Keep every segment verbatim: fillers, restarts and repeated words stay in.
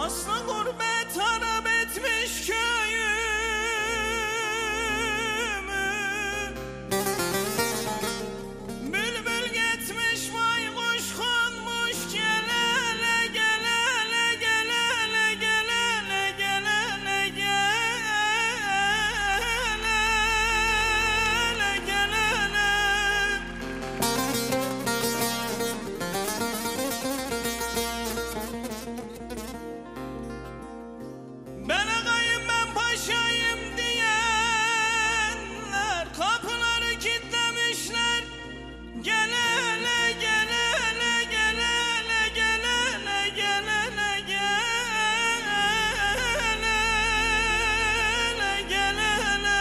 Aslı gurbet harap etmiş köyümü. Bülbül gitmiş baykuş konmuş. Gel hele gel hele gel hele gel hele gel hele gel hele gel hele. Ben ağayım ben paşayım diyenler kapıları kilitlemişler. Gel hele gel hele gel hele gel hele gel hele gel hele gel hele.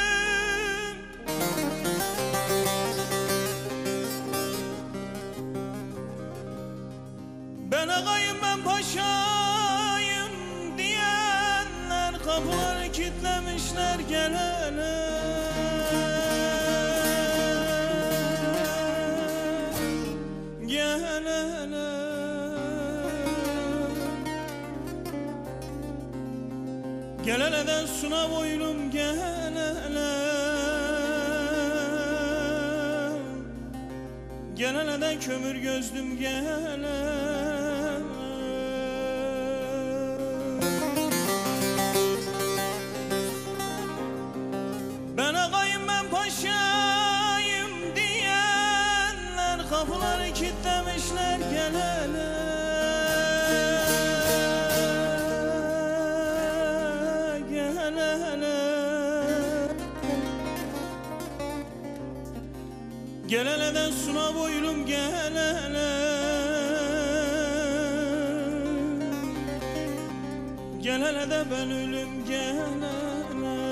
Ben ağayım ben paşayım diyenler kapıları kilitlemişler. Gel hele gel hele. Gel heleden suna boylum gel hele. Gel heleden kömür gözlüm gel hele. Ben ağayım ben paşayım diyenler kapıları kilitlemişler. Gel hele gel hele. Gel heleden suna boylum gel hele. Gel hele de ben ölüm gel hele.